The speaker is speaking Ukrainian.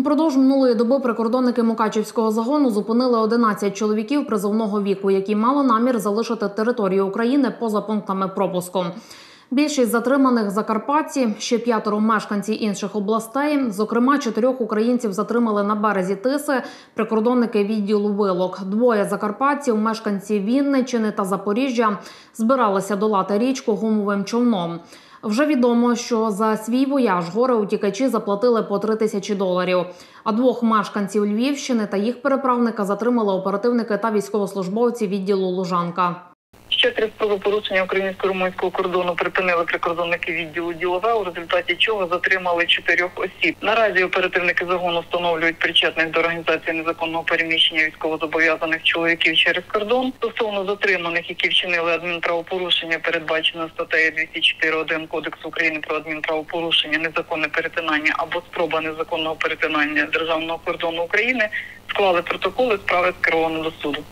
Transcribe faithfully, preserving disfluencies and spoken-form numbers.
Упродовж минулої доби прикордонники Мукачівського загону зупинили одинадцять чоловіків призовного віку, які мали намір залишити територію України поза пунктами пропуску. Більшість затриманих – закарпатці, ще п'ятеро – мешканці інших областей. Зокрема, чотирьох українців затримали на березі Тиси прикордонники відділу Вилок. Двоє закарпатців, мешканці Вінниччини та Запоріжжя, збиралися долати річку гумовим човном. Вже відомо, що за свій вояж горе-утікачі заплатили по три тисячі доларів. А двох мешканців Львівщини та їх переправника затримали оперативники та військовослужбовці відділу Лужанка. Ще три спроби порушення українсько-румунського кордону припинили прикордонники відділу Ділове, у результаті чого затримали чотирьох осіб. Наразі оперативники загону встановлюють причетних до організації незаконного переміщення військовозобов'язаних чоловіків через кордон. Стосовно затриманих, які вчинили адмінправопорушення, передбачено статтею двісті чотири один Кодексу України про адмінправопорушення, незаконне перетинання або спроба незаконного перетинання державного кордону України, склали протоколи, справи скеровано до суду.